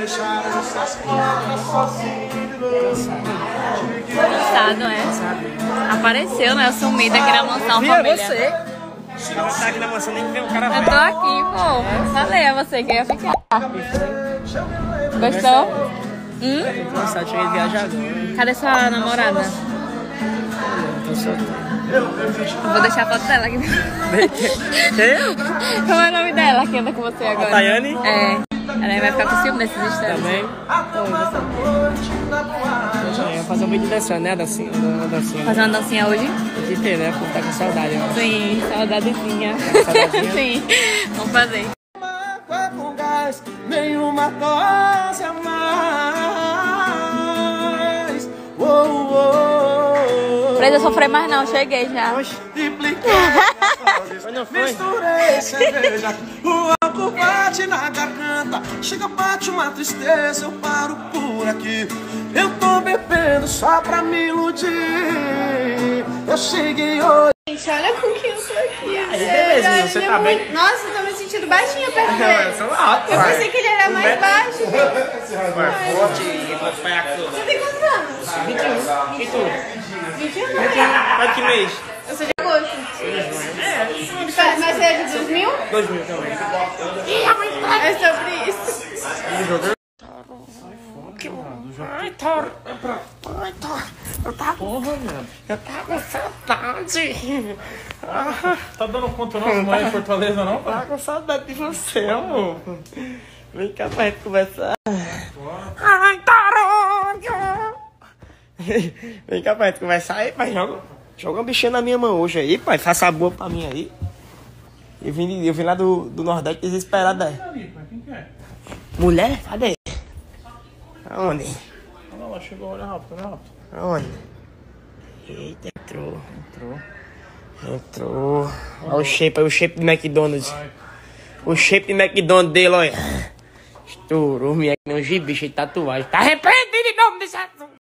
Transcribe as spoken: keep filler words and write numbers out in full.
Cansado, é? Apareceu, né? Eu sumida aqui na mansão família. Você? Não tá aqui na mansão, nem vê o cara. Eu tô aqui, pô. Falei a você que ia ficar. Gostou? Hum? Cansado, cheguei de viajar agora. Cadê sua namorada? Tô solteiro. Eu vou deixar a foto dela aqui. Como é o nome dela que anda com você agora? A Tayane? É. Ela vai ficar com ciúme nesses instantes. Também. Eu ia fazer um vídeo dançando, né? Dancinha, uma dancinha. Fazer uma dancinha hoje? Tem que ter, né? Porque tá com saudade. Ó. Sim, saudadezinha. Saudadezinha? Sim, vamos fazer. Com gás, nenhuma dose a mais. Oh, oh, oh. Presa sofrer mais não, cheguei já. Tripliquei misturei cerveja. O álcool bate na garganta. Chega, bate uma tristeza, eu paro por aqui. Eu tô bebendo só pra me iludir. Eu cheguei hoje. Gente, olha com quem eu tô aqui. Aí, beleza, você tá bem? Nossa, eu tô me sentindo baixinha perto Eu dele. sou alto, Eu vai. pensei que ele era mais baixo. Você Você tem quantos anos? vinte e um. E tu? vinte e um. Vai que mês? Eu sou de agosto. Mas você é de dois mil? dois mil também. É sobre isso. Ai, Toro. Ai, Toro. Eu tava... Porra, velho. Eu tava com saudade. Tá dando conta não, não é em Fortaleza não? Eu tava com saudade de você, amor. Vem cá pra gente conversar. Ai, Toro. Vem cá pra gente conversar aí, pai. Joga, joga um bichinho na minha mão hoje aí, pai. Faça a boa pra mim aí. Eu vim, eu vim lá do, do Nordeste desesperado aí. Quem que é? Mulher? Cadê? Aonde? Olha lá, chegou, olha rápido, olha rápido. Aonde? Eita, entrou. Entrou. Entrou. Olha o shape, olha o shape do McDonald's. O shape do McDonald's dele, olha. Estourou, minha que nem um gibi cheio de tatuagem. Tá arrependido de nome desse assunto.